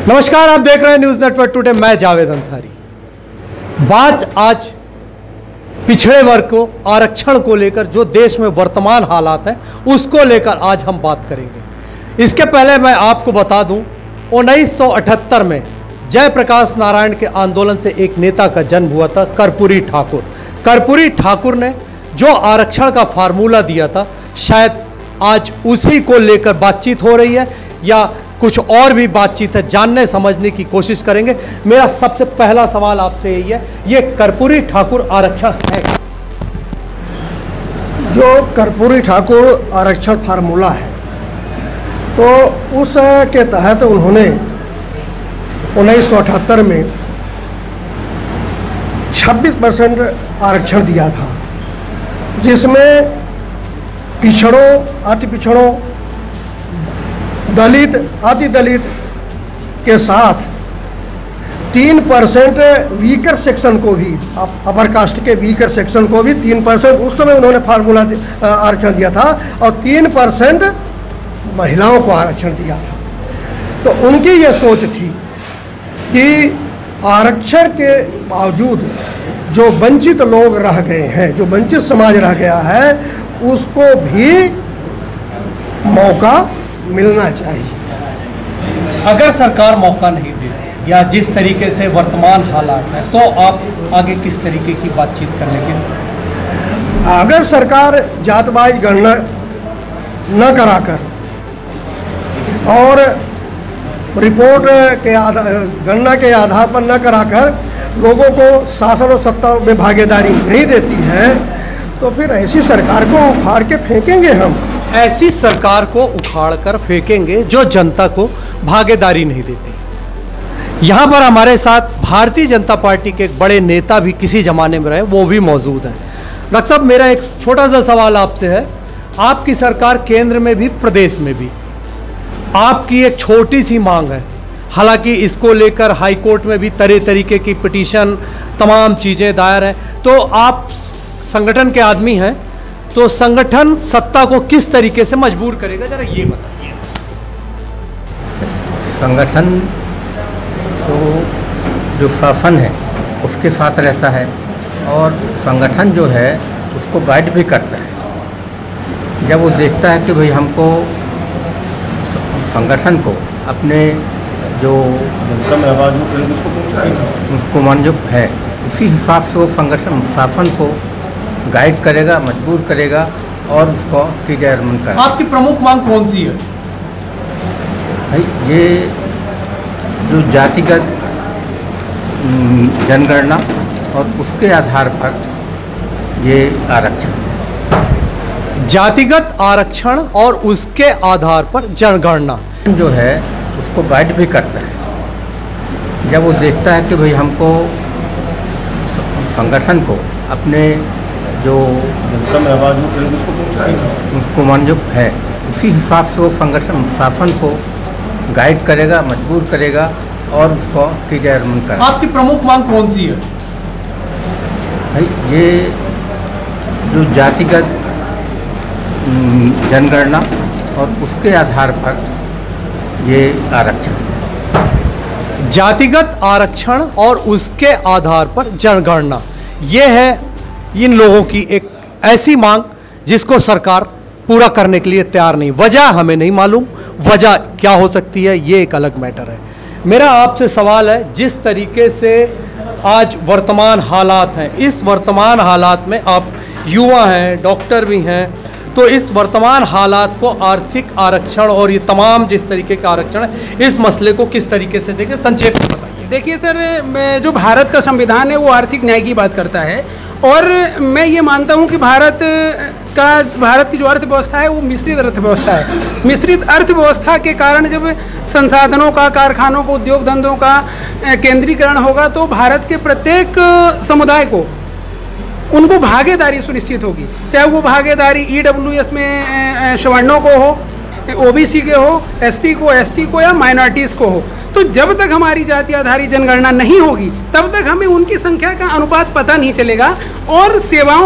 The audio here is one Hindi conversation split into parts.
नमस्कार, आप देख रहे हैं न्यूज़ नेटवर्क टुडे। मैं जावेद अंसारी। बात आज पिछड़े वर्ग को आरक्षण को लेकर जो देश में वर्तमान हालात हैं उसको लेकर आज हम बात करेंगे। इसके पहले मैं आपको बता दूं 1978 में जयप्रकाश नारायण के आंदोलन से एक नेता का जन्म हुआ था, कर्पूरी ठाकुर। कर्पूरी ठाकुर ने जो आरक्षण का फार्मूला दिया था, शायद आज उसी को लेकर बातचीत हो रही है या कुछ और भी बातचीत है। जानने समझने की कोशिश करेंगे। मेरा सबसे पहला सवाल आपसे यही है, ये कर्पूरी ठाकुर आरक्षण है क्या? जो कर्पूरी ठाकुर आरक्षण फार्मूला है, तो उस के तहत उन्होंने 1978 में 26% आरक्षण दिया था, जिसमें पिछड़ों, अति पिछड़ों, दलित, अति दलित के साथ 3% वीकर सेक्शन को भी, अपर कास्ट के वीकर सेक्शन को भी 3% उस समय उन्होंने फार्मूला आरक्षण दिया था, और 3% महिलाओं को आरक्षण दिया था। तो उनकी ये सोच थी कि आरक्षण के बावजूद जो वंचित लोग रह गए हैं, जो वंचित समाज रह गया है, उसको भी मौका मिलना चाहिए। अगर सरकार मौका नहीं देती या जिस तरीके से वर्तमान हालात है, तो आप आगे किस तरीके की बातचीत करने की? अगर सरकार जातवाई गणना न कराकर और रिपोर्ट के गणना के आधार पर न कराकर लोगों को शासन और सत्ता में भागीदारी नहीं देती है, तो फिर ऐसी सरकार को उखाड़ के फेंकेंगे हम। ऐसी सरकार को उखाड़ कर फेंकेंगे जो जनता को भागीदारी नहीं देती। यहाँ पर हमारे साथ भारतीय जनता पार्टी के एक बड़े नेता भी किसी जमाने में रहे, वो भी मौजूद हैं। डॉक्टर साहब, मेरा एक छोटा सा सवाल आपसे है। आपकी सरकार केंद्र में भी, प्रदेश में भी, आपकी एक छोटी सी मांग है। हालांकि इसको लेकर हाई कोर्ट में भी तरह तरीके की पिटीशन, तमाम चीज़ें दायर हैं। तो आप संगठन के आदमी हैं, तो संगठन सत्ता को किस तरीके से मजबूर करेगा, जरा ये बताइए। संगठन तो जो शासन है उसके साथ रहता है, और संगठन जो है उसको गाइड भी करता है। जब वो देखता है कि भाई हमको संगठन को अपने जो उसको मंजूर है, उसी हिसाब से वो संगठन शासन को गाइड करेगा, मजबूर करेगा और उसको क्रियान्वयन करेगा। आपकी प्रमुख मांग कौन सी है? भाई, ये जो जातिगत जनगणना और उसके आधार पर ये आरक्षण, जातिगत आरक्षण और उसके आधार पर जनगणना जो है उसको गाइड भी करता है। जब वो देखता है कि भाई हमको संगठन को अपने जो उसको मंजूर है, उसी हिसाब से वो संगठन शासन को गाइड करेगा, मजबूर करेगा और उसको क्रियान्वयन करेगा। आपकी प्रमुख मांग कौन सी है? भाई, ये जो जातिगत जनगणना और उसके आधार पर ये आरक्षण, जातिगत आरक्षण और उसके आधार पर जनगणना, ये है इन लोगों की एक ऐसी मांग जिसको सरकार पूरा करने के लिए तैयार नहीं। वजह हमें नहीं मालूम, वजह क्या हो सकती है ये एक अलग मैटर है। मेरा आपसे सवाल है, जिस तरीके से आज वर्तमान हालात हैं, इस वर्तमान हालात में आप युवा हैं, डॉक्टर भी हैं, तो इस वर्तमान हालात को आर्थिक आरक्षण और ये तमाम जिस तरीके का आरक्षण है, इस मसले को किस तरीके से देखें, संक्षेप में बताइए। देखिए सर, जो भारत का संविधान है वो आर्थिक न्याय की बात करता है, और मैं ये मानता हूँ कि भारत की जो अर्थव्यवस्था है वो मिश्रित अर्थव्यवस्था है। मिश्रित अर्थव्यवस्था के कारण जब संसाधनों का, कारखानों को, उद्योग धंधों का केंद्रीकरण होगा, तो भारत के प्रत्येक समुदाय को, उनको भागीदारी सुनिश्चित होगी। चाहे वो भागीदारी EWS में सवर्णों को हो, OBC के हो, ST को, ST को या माइनॉरिटीज़ को हो। तो जब तक हमारी जाति आधारित जनगणना नहीं होगी, तब तक हमें उनकी संख्या का अनुपात पता नहीं चलेगा, और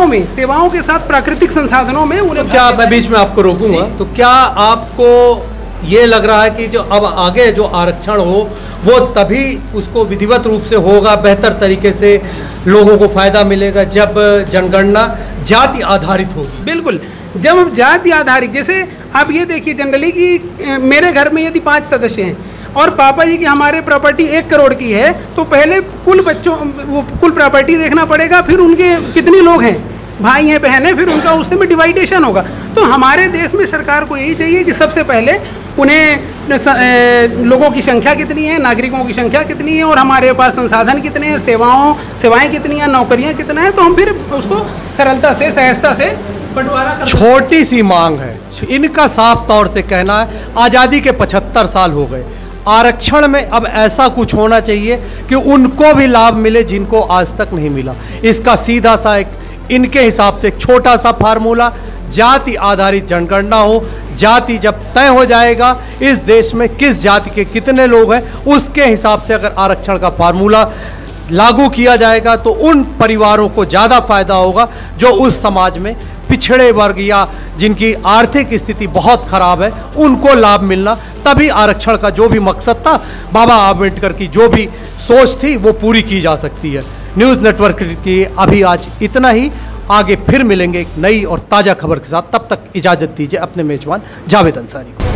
सेवाओं के साथ प्राकृतिक संसाधनों में उन्हें। क्या मैं बीच में आपको रोकूंगा, तो क्या आपको ये लग रहा है कि जो अब आगे जो आरक्षण हो वो तभी उसको विधिवत रूप से होगा, बेहतर तरीके से लोगों को फ़ायदा मिलेगा जब जनगणना जाति आधारित होगी। बिल्कुल, जब जाति आधारित, जैसे आप ये देखिए जनरली कि मेरे घर में यदि 5 सदस्य हैं और पापा जी की हमारे प्रॉपर्टी 1 करोड़ की है, तो पहले कुल बच्चों वो कुल प्रॉपर्टी देखना पड़ेगा, फिर उनके कितने लोग हैं, भाई हैं, बहन हैं, फिर उनका उसमें डिवाइडेशन होगा। तो हमारे देश में सरकार को यही चाहिए कि सबसे पहले उन्हें लोगों की संख्या कितनी है, नागरिकों की संख्या कितनी है और हमारे पास संसाधन कितने हैं, सेवाएं कितनी हैं, नौकरियां कितना है, तो हम फिर उसको सरलता से, सहजता से बंटवारा कर। छोटी सी मांग है, इनका साफ तौर से कहना है आज़ादी के 75 साल हो गए, आरक्षण में अब ऐसा कुछ होना चाहिए कि उनको भी लाभ मिले जिनको आज तक नहीं मिला। इसका सीधा सा एक इनके हिसाब से एक छोटा सा फार्मूला, जाति आधारित जनगणना हो। जाति जब तय हो जाएगा, इस देश में किस जाति के कितने लोग हैं, उसके हिसाब से अगर आरक्षण का फार्मूला लागू किया जाएगा तो उन परिवारों को ज़्यादा फायदा होगा जो उस समाज में पिछड़े वर्ग या जिनकी आर्थिक स्थिति बहुत ख़राब है, उनको लाभ मिलना। तभी आरक्षण का जो भी मकसद था, बाबा आम्बेडकर की जो भी सोच थी, वो पूरी की जा सकती है। न्यूज़ नेटवर्क की अभी आज इतना ही। आगे फिर मिलेंगे एक नई और ताज़ा खबर के साथ। तब तक इजाज़त दीजिए अपने मेज़बान जावेद अंसारी को।